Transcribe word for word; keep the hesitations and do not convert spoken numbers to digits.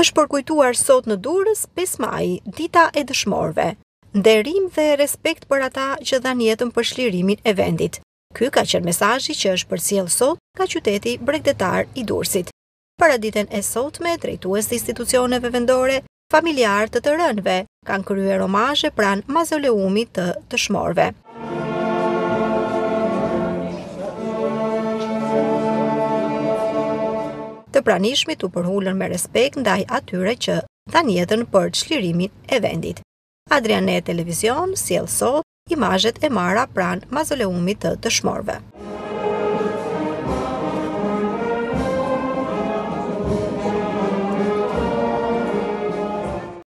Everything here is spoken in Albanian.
Është përkujtuar sot në Durrës pesë maj, dita e dëshmorëve. Nderim dhe respekt për ata që dhanë jetën për çlirimin e vendit. Ky ka qenë mesazhi që është përcjell sot nga qyteti bregdetar i Durrësit. Paraditën e sotme, drejtues të institucioneve vendore, familjar të të rënëve kanë kryer omazhe pranë mauzoleumit të dëshmorëve. Të pranishmit u përhullën me respekt ndaj atyre që dhanë jetën për çlirimin e vendit. Adrianet Televizion sjell sot imazhet e marra pranë mauzoleumit të dëshmorëve.